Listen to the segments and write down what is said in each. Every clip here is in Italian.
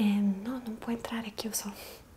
No, non può entrare, è chiuso.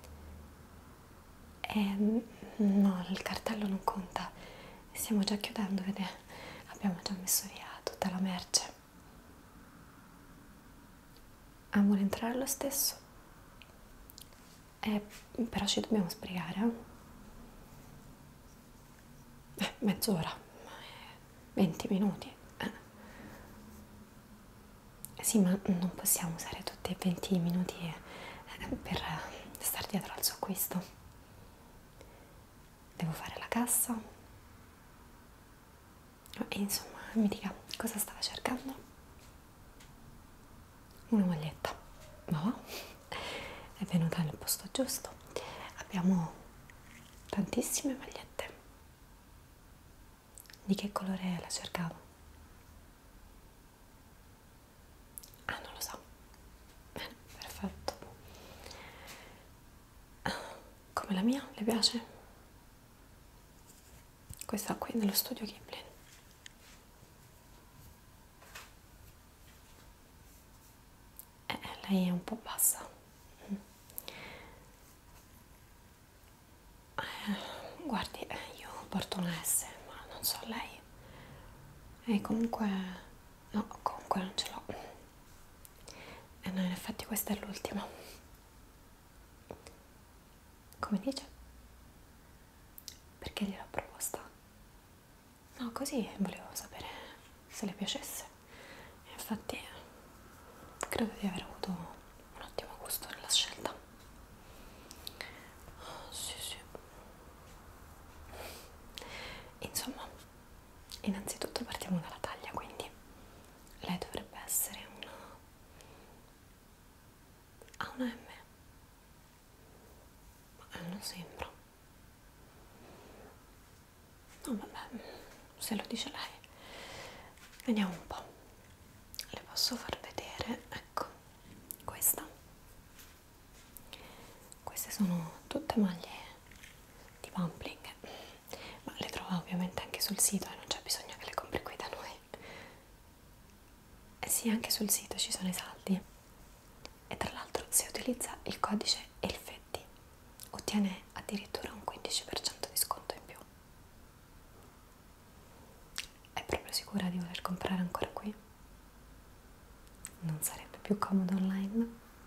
No, il cartello non conta. Stiamo già chiudendo, vede? Abbiamo già messo via tutta la merce. Ah, vuole entrare lo stesso? Però ci dobbiamo sbrigare, mezz'ora, 20 minuti. Sì, ma non possiamo usare tutti i 20 minuti per stare dietro al suo acquisto. Devo fare la cassa. E insomma, mi dica, cosa stava cercando? Una maglietta. Ma va? È venuta nel posto giusto. Abbiamo tantissime magliette. Di che colore la cercavo? Ah, non lo so. Bene, perfetto. Come la mia, le piace? Questa qui nello studio Ghibli. Lei è un po' bassa. Guardi, io porto una S, ma non so lei. E comunque... no, comunque non ce l'ho. E no, in effetti questa è l'ultima. Come dice? Perché gliel'ho proposta? No, così volevo sapere se le piacesse. Infatti credo di aver avuto un ottimo gusto nella scelta. Sì, sì. Insomma, innanzitutto partiamo dalla taglia, quindi lei dovrebbe essere una M. Ma non sembra. No, vabbè, se lo dice lei. Vediamo un po'. Le posso far vedere, ecco, questa. Queste sono tutte maglie di Pumpling, ma le trova ovviamente anche sul sito e non c'è bisogno che le compri qui da noi. Eh sì, anche sul sito ci sono i saldi. E tra l'altro, se utilizza il codice ELFETTI, ottiene addirittura un 15% di sconto in più. È proprio sicura di voler comprare ancora qui? Non sarebbe più comodo online?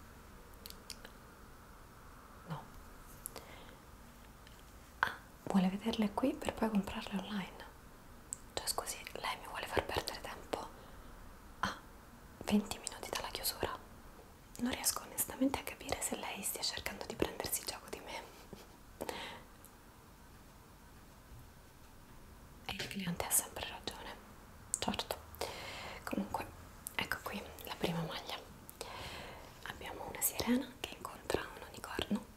No. Ah, vuole vederle qui per poi comprarle online? Cioè, scusi, lei mi vuole far perdere tempo a 20 minuti dalla chiusura? Non riesco onestamente a capire se lei stia cercando di prendersi gioco di me. E il cliente ha sempre ragione. Certo. Comunque, ecco qui la prima maglia. Abbiamo una sirena che incontra un unicorno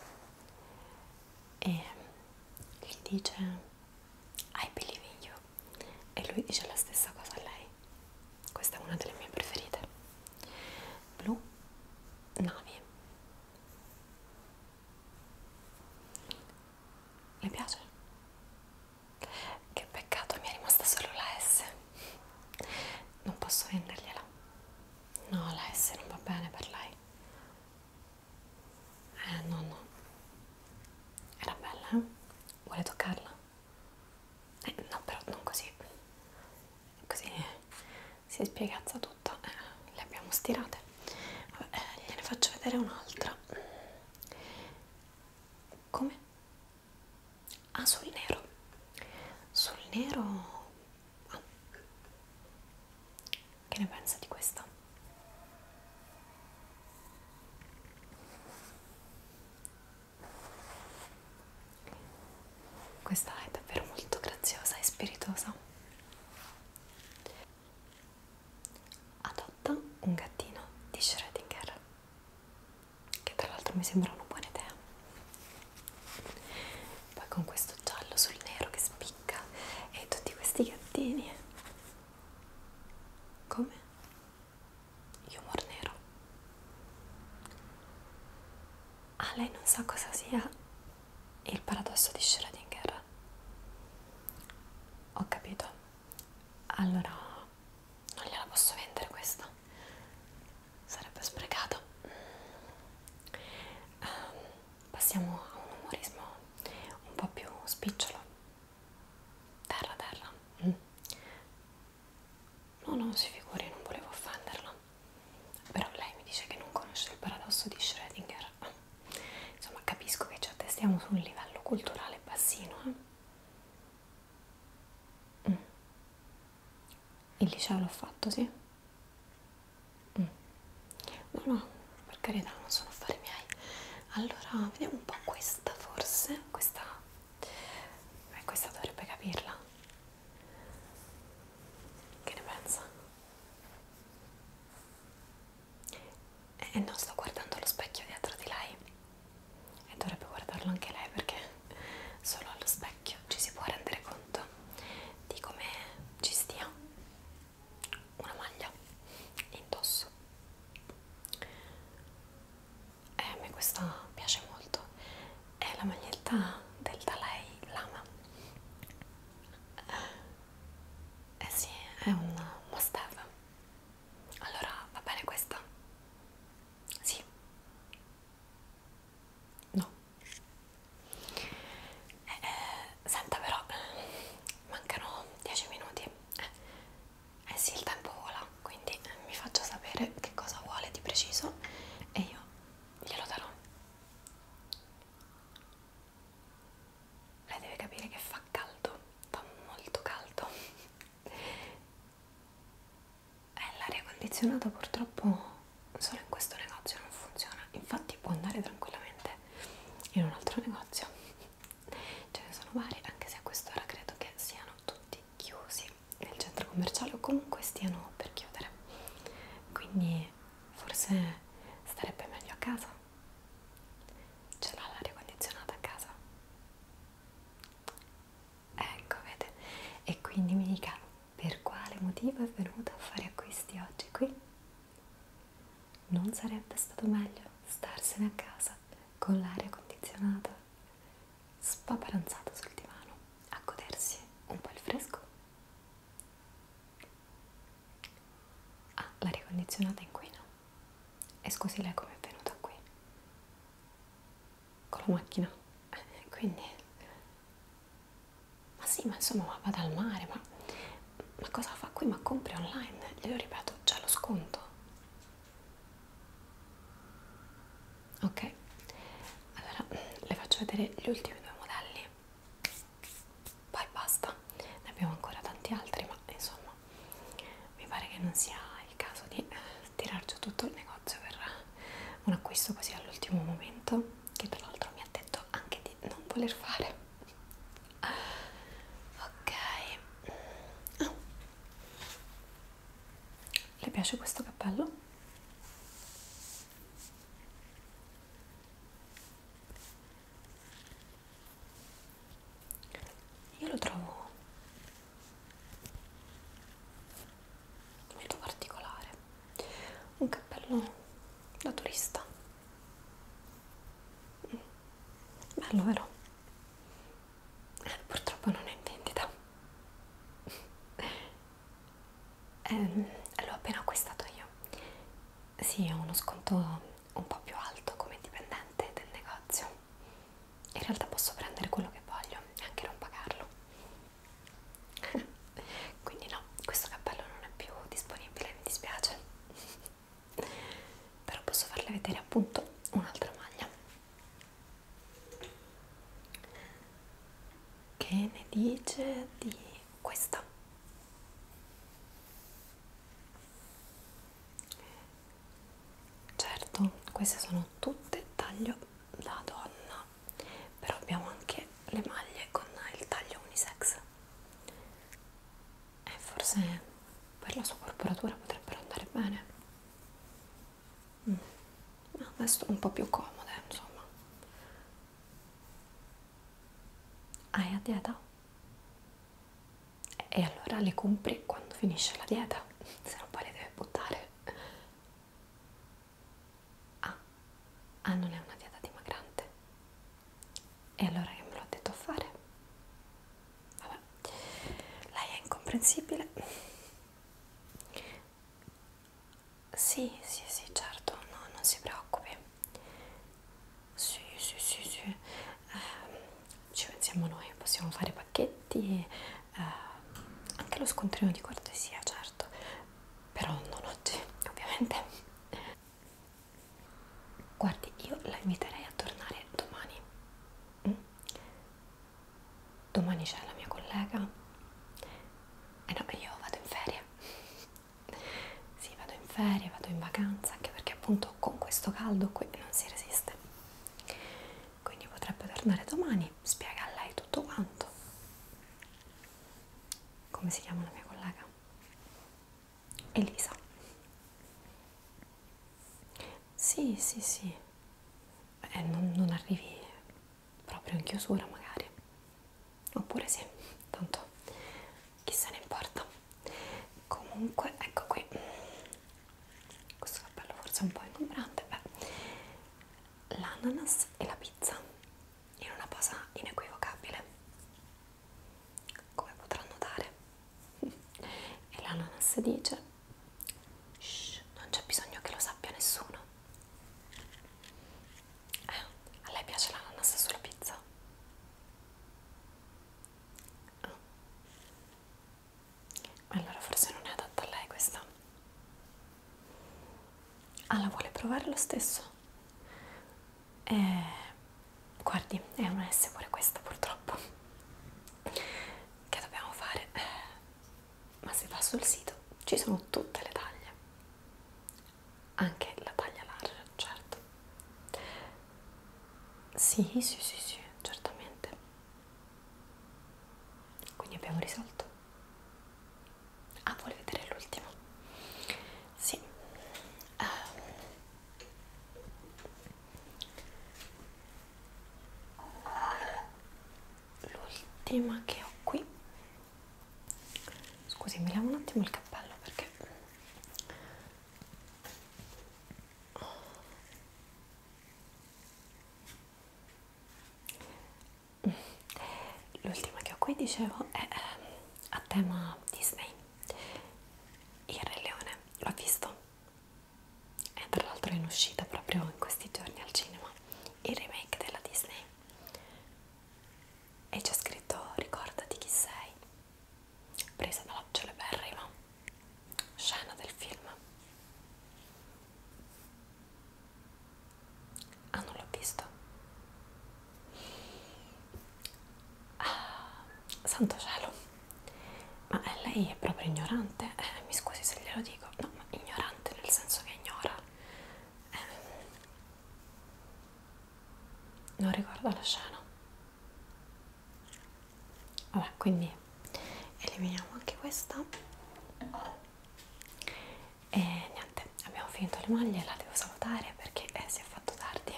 e gli dice I believe in you, e lui dice la stessa cosa a lei. Questa è una delle mie preferite. Blu navi. Le piace? Che peccato, mi è rimasta solo la S. Non posso vendergliela. No, la S non va bene per lei. No, no. Era bella, eh? Vuole toccarla? No, però non così. Così si spiegazza tutta. Le abbiamo stirate. Vabbè, gliene faccio vedere un'altra. Come? Ah, sul nero. Sul nero. Ah. Che ne pensa di questa? Questa è davvero molto graziosa e spiritosa. Adotta un gattino di Schrödinger, che tra l'altro mi sembra una buona idea. Poi con questo giallo sul nero che spicca e tutti questi gattini. Come? Humor nero. Ah, lei non sa cosa sia il paradosso di Schrödinger? Ho capito. Allora non gliela posso vendere questa. Sarebbe sprecata. passiamo a un umorismo un po' più spicciolo. Terra, terra. No, no, si figuri, non volevo offenderla. Però lei mi dice che non conosce il paradosso di Schrödinger. Insomma, capisco che ci attestiamo su un livello culturale bassino. Il liceo l'ho fatto, sì? No, no, per carità, non sono affari miei. Allora, vediamo un po' questa, forse. Questa dovrebbe capirla. Che ne pensa? No, sto guardando allo specchio dietro di lei e dovrebbe guardarlo anche lei, perché solo allo specchio ci si può rendere conto di come ci stia una maglia indosso. E a me questa piace molto, è la maglietta del Dalai Lama. Eh sì, è un must have. Allora, va bene questa? Sì? No? Senta però, mancano 10 minuti. Sì, il tempo vola, quindi mi faccia sapere che cosa vuole di preciso e io glielo darò. Lei deve capire che fa caldo, fa molto caldo. L'aria condizionata purtroppo solo in questo negozio non funziona, infatti può andare tranquillamente in un altro negozio. Ce ne sono vari, anche se a quest'ora credo che siano tutti chiusi nel centro commerciale o comunque stiano per chiudere, quindi forse starebbe meglio a casa. Ce l'ha l'aria condizionata a casa? Ecco, vede. E quindi mi dica, per quale motivo è venuta a fare acquisti oggi qui? Non sarebbe stato meglio starsene a casa con l'aria condizionata, spaparanzata sul divano, a godersi un po' il fresco? Ah, l'aria condizionata inquina. E scusi, lei come è venuta qui? Con la macchina? Quindi... Ma sì, ma insomma, ma vada al mare, ma cosa fa qui? Ma compri online, glielo ripeto, c'è lo sconto. Ok, allora le faccio vedere gli ultimi due modelli, poi basta, ne abbiamo ancora tanti altri, ma insomma mi pare che non sia il caso di tirar giù tutto il negozio per un acquisto così all'ultimo momento, che tra l'altro mi ha detto anche di non voler fare. Ok, le piace questo cappello? Io lo trovo molto particolare, un cappello da turista, bello vero? Purtroppo non è in vendita. L'ho appena acquistato io. Sì, ho uno sconto un po' più alto come dipendente del negozio. In realtà posso prendere quello che voglio e anche non pagarlo. Quindi no, questo cappello non è più disponibile, mi dispiace. Però posso farle vedere appunto un'altra maglia. Che ne dice di questa? Certo, queste sono tutte taglio da donna, però abbiamo anche le maglie con il taglio unisex e forse per la sua corporatura potrebbero andare bene. Adesso un po' più comode, insomma. Hai a dieta? E allora le compri quando finisce la dieta, se no poi le deve buttare. Ah, non è una dieta dimagrante. E allora che me l'ho detto a fare? Vabbè, lei è incomprensibile. Sì, sì, sì, certo, no, non si preoccupi. Sì, sì, sì, sì. farti anche lo scontrino di cortesia, certo, però non oggi, ovviamente. Guardi, io la inviterei a tornare domani. Domani c'è la mia collega. Eh no, io vado in ferie. Sì, vado in ferie, vado in vacanza, anche perché appunto con questo caldo qui non si resiste. Quindi potrebbe tornare domani, spiega a lei tutto quanto. Come si chiama la mia collega? Elisa. Sì, sì, sì. Non arrivi proprio in chiusura magari. Oppure sì, tanto chi se ne importa. Comunque, ecco qui. Questo cappello forse è un po' ingombrante. Beh, l'ananas e la pizza in una posa inequivocabile, come potrà notare. E l'ananas dice: shh, non c'è bisogno che lo sappia nessuno. A lei piace l'ananas sulla pizza? Oh. Allora forse non è adatta a lei questa. Ah, la vuole provare lo stesso? Guardi, è una S pure questa purtroppo. Che dobbiamo fare? Ma se va sul sito ci sono tutte le taglie, anche la taglia larga, certo. Sì, sì, sì, sì, certamente. Quindi abbiamo risolto. Ah, vuole vedere l'ultimo? Sì. L'ultima che ho qui. Scusi, mi lavo un attimo il cappello perché l'ultima che ho qui, dicevo, è a tema Disney. Il Re Leone, l'ho visto? E tra l'altro è in uscita proprio in questi giorni al cinema il remake della Disney. E c'è scritto ricordati chi sei, presa dalla celeberrima scena del film. Ah, non l'ho visto. Ah, santo cielo, ma lei è proprio ignorante? Mi scusi se glielo dico. No, ma ignorante nel senso che ignora. Non ricordo la scena. Vabbè, quindi eliminiamo anche questa. E niente, abbiamo finito le maglie, la devo salutare perché si è fatto tardi.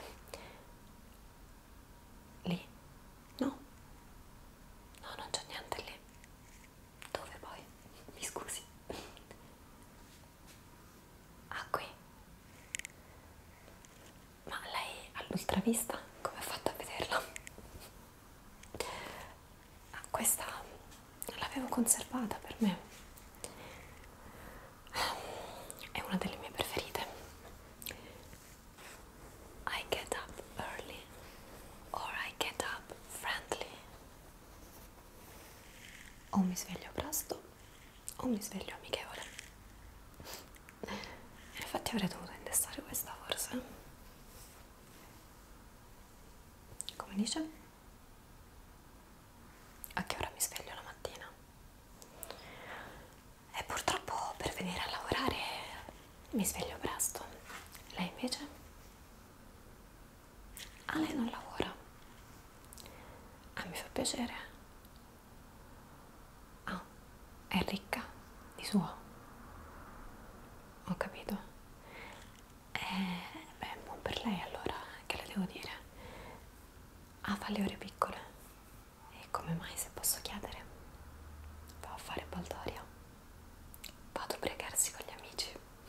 Lì? No? No, non c'è niente lì. Dove poi? Mi scusi. Ah, qui? Ma lei all'ultravista come ha fatto a vederla? Ah, questa l'avevo conservata per me. È una delle mie preferite. I get up early or I get up friendly. O mi sveglio presto o mi sveglio amichevole. Infatti avrei dovuto indossare questa forse. Come dice? A che ora mi sveglio la mattina? E purtroppo per venire a lavorare mi sveglio presto. Lei invece? Ah, lei non lavora? Ah, mi fa piacere. Ah, è ricca di suo. Ho capito. Beh, buon per lei allora, che le devo dire? Ah, fa le ore piccole. E come mai, se posso chiedere? Va a fare baldoria? Va ad ubriacarsi con gli amici?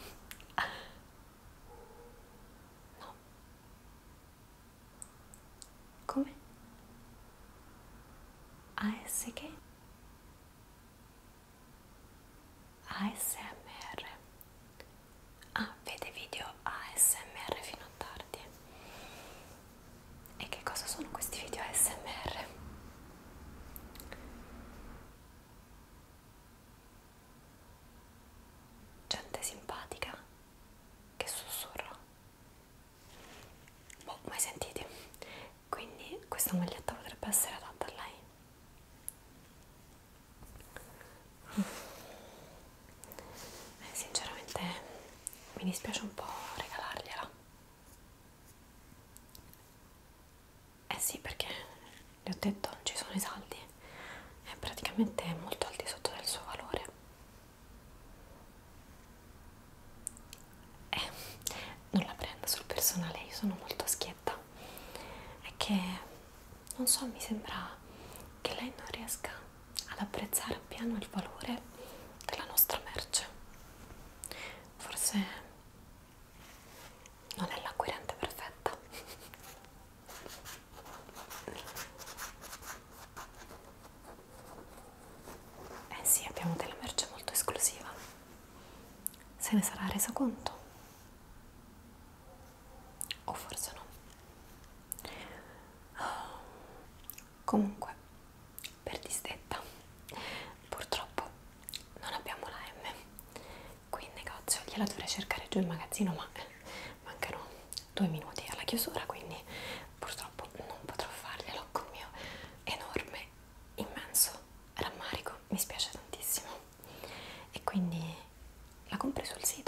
No. Come? AS che? ASMR. Ah, vede video ASMR fino a tardi. E che cosa sono questi video ASMR? tetto non ci sono i saldi, è praticamente molto al di sotto del suo valore. Non la prendo sul personale, io sono molto schietta. È che, non so, mi sembra che lei non riesca ad apprezzare appieno il valore della nostra merce. Forse non è l'acquirente perfetta. Eh sì, abbiamo della merce molto esclusiva. Se ne sarà resa conto? O forse no. Comunque, per disdetta, purtroppo non abbiamo la M qui in negozio. Gliela dovrei cercare giù in magazzino, ma mancano 2 minuti alla chiusura, quindi purtroppo non potrò farglielo con mio enorme, immenso rammarico. Mi spiace tantissimo. E quindi la compri sul sito.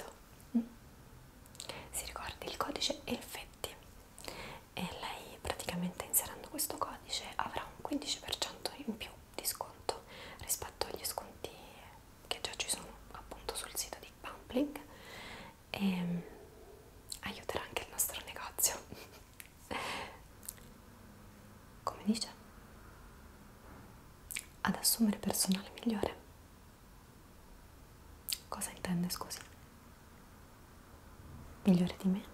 Si ricordi il codice Elfetti e lei praticamente inserendo questo codice avrà un 15% in più di sconto rispetto agli sconti che già ci sono appunto sul sito di Pumpling e aiuterà anche il nostro negozio. Come dice? Ad assumere personale migliore. Cosa intende, scusi? Migliore di me?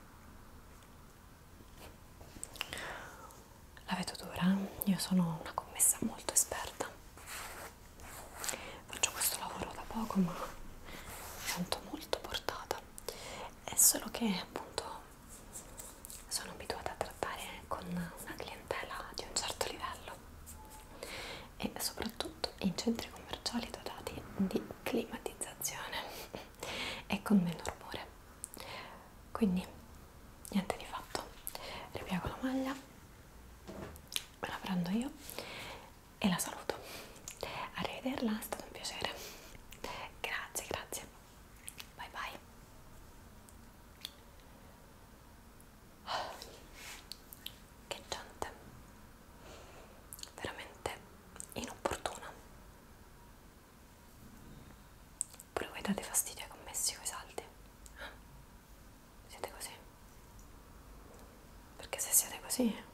La vedo dura? Io sono una commessa molto esperta. Faccio questo lavoro da poco, ma mi sento molto portata. È solo che appunto sono abituata a trattare con una clientela di un certo livello e soprattutto in centri commerciali dotati di climatizzazione e con meno rumore. Quindi niente di fatto, ripiego la maglia, me la prendo io e la saluto. Arrivederla, è stato un piacere. Grazie, grazie. Bye bye. Che gente, veramente inopportuna. Pure voi date fastidio ai commessi coi saldi? Siete così? Perché se siete così